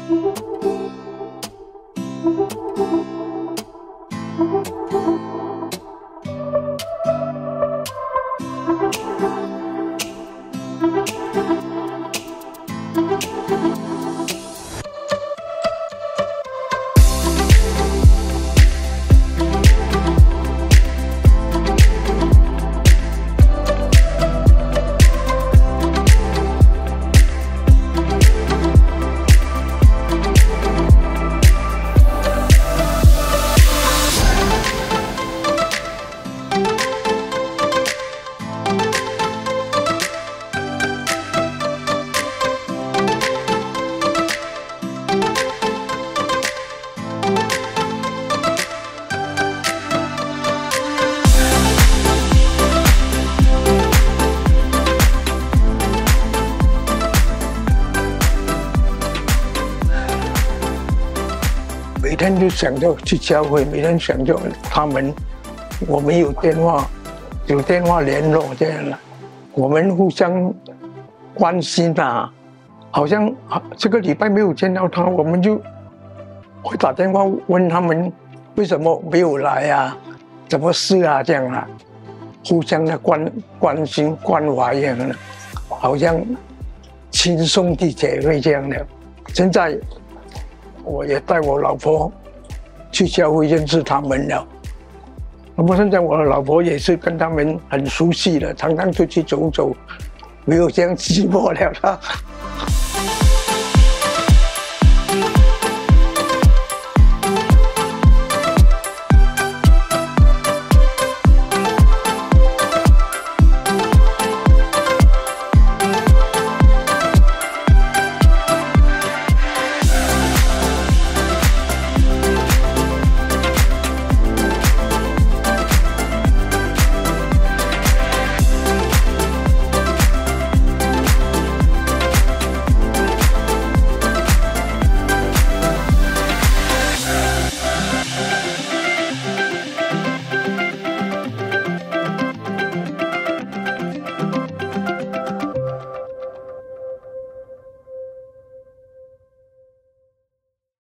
每天就想着去教会，每天想着他们，我们有电话联络这样的，我们互相关心啊。好像这个礼拜没有见到他，我们就会打电话问他们为什么没有来啊，怎么事啊这样啊，互相的关心关怀一样的，好像亲兄弟姐妹这样的。现在我也带我老婆去教会认识他们了。那么现在我的老婆也是跟他们很熟悉了，常常出去走走，没有这样寂寞了。